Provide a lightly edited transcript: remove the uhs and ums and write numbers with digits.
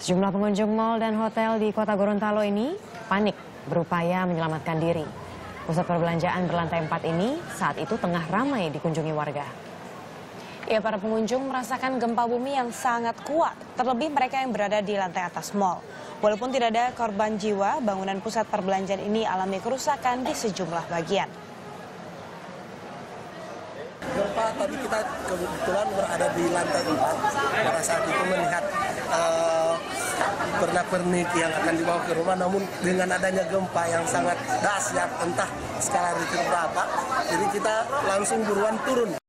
Sejumlah pengunjung mal dan hotel di kota Gorontalo ini panik berupaya menyelamatkan diri. Pusat perbelanjaan berlantai 4 ini saat itu tengah ramai dikunjungi warga. Ya, para pengunjung merasakan gempa bumi yang sangat kuat, terlebih mereka yang berada di lantai atas mal. Walaupun tidak ada korban jiwa, bangunan pusat perbelanjaan ini alami kerusakan di sejumlah bagian. Gempa tadi kita kebetulan berada di lantai 4. Pada saat itu melihat pernak-pernik yang akan dibawa ke rumah, namun dengan adanya gempa yang sangat dahsyat, entah skala Richter berapa, jadi kita langsung buruan turun.